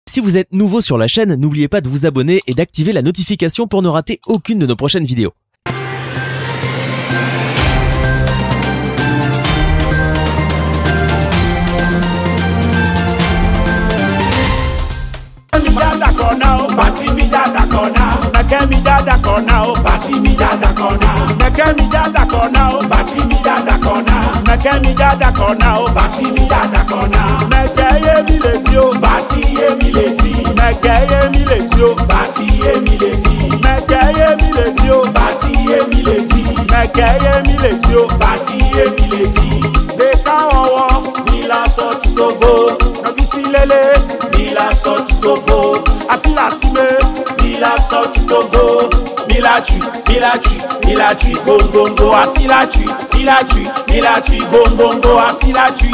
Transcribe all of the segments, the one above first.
Si vous êtes nouveau sur la chaîne, n'oubliez pas de vous abonner et d'activer la notification pour ne rater aucune de nos prochaines vidéos. Il a tué gongongo, assis la tue, il a tué gongongo, assis la tue,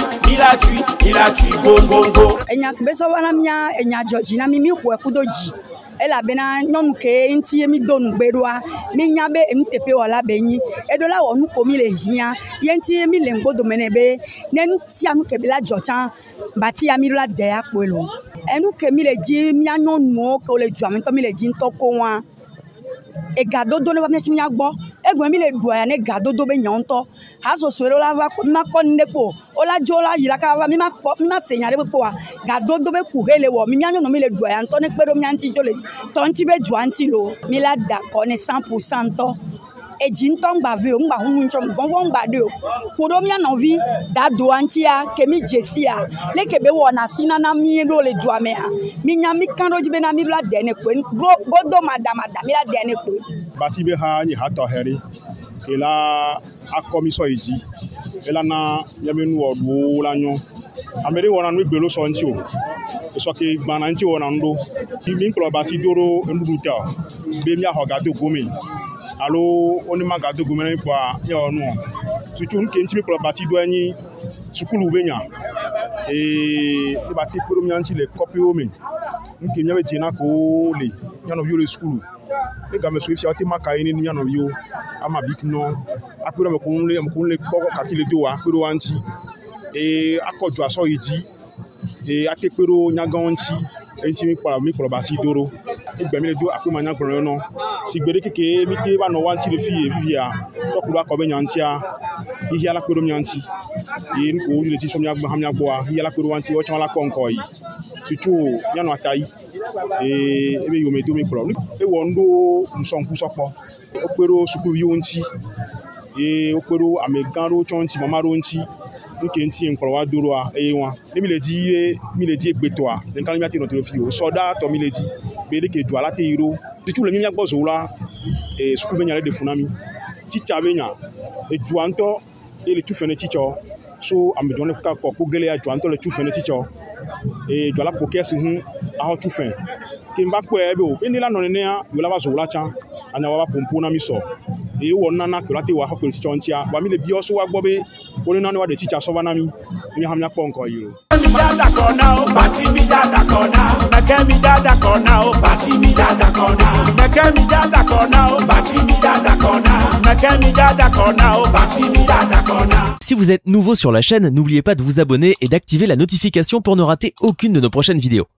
il a tué gongongo. Enya beso wana mia enya George na mimi ho ekudoji. Ela bena nyonu ke nti mi donu gbedoa mi nya be mtepe wala benyi edola wonu komi le hian yenti mi le ngodo menebe nenu ti anu ke bela George bati ya mi la de apelo enu ke mi le ji mi anyonu ko le ju amento mi le ji ntoko wa e gadodo ne ba mi si mi agbo egbe mi le du aya ne gadodo be nyan to aso soro la va ma ko ndepo ola jola yira ka va mi ma senya de po wa gadodo be ku hele wo mi anyo no mi le du aya nto ne pedo mi anti jole to nti be ju anti lo mi la da ko ne 100% to e jinto ngba ve o ngba hunu nchom vonvon ngba de o kudo mi na vi da do anti ya ke mi jesia le ke be wo na sina na mi lo le du ame a mi nya mi kan roji be na mi la de ne ko godo madama mi la de ne ko bati be ha ni hato heri ela akomiso iji ela na yamenu odu lanyo amere wona nu gbelo so nti o so ke gbana nti wona ndo mi nklo bati doro enduduta be mi ahogado gomi alo oni magado gomi na ipa ya onu tutu nke nti mi klo bati do anyi sukulu benya bati poro mi anti le copy omi nke nyawe jina ko le nyano bi le sukulu le game so ifia oti maka ni nyano bi o ama big no apero me kun le koko kakile do wa apero wanti akojo aso iji atepero nyagan nti enti mi kpolo bati doro egbe mi le do apero manya gboro no si gbede keke mi te ba no wanti le fie vivia to kuru akobe nyantia ihi ala pero nyanti nko le ti so mi agbo hamnya gbo a ihi ala pero wanti o chan ala konko yi tutu nyano atai ebe yo me do mi kpolo wo ndo nsonku sopo opero sukuru yo nti opero ameganro chonti mamaro nti nke nti nkoro wa doro a won mi le di egbeto a nkan mi ati no to fi o soda to mi le di be de ke du ala te iro tutu le mi agbo zo la sukuru benya le de funami teacher benya ju anto le tu fene teacher so am don le ka ko gele ya ju anto le tu fene teacher ju ala pokes hu a ho tu fen kimba ko ebe o ni la no ne ya yo la ba zo la chan anya wa ba pompo na mi so wo nana ko lati wa ha ko teacher ntia wa mi le bi o so wa gbo be oni nana wa de teacher so bana mi hamnya ko nko yiro Mi dada kona o bati mi dada kona meke mi dada kona o bati mi dada kona meke mi dada kona o bati mi dada kona meke mi dada kona o bati mi dada kona. Si vous êtes nouveau sur la chaîne, n'oubliez pas de vous abonner et d'activer la notification pour ne rater aucune de nos prochaines vidéos.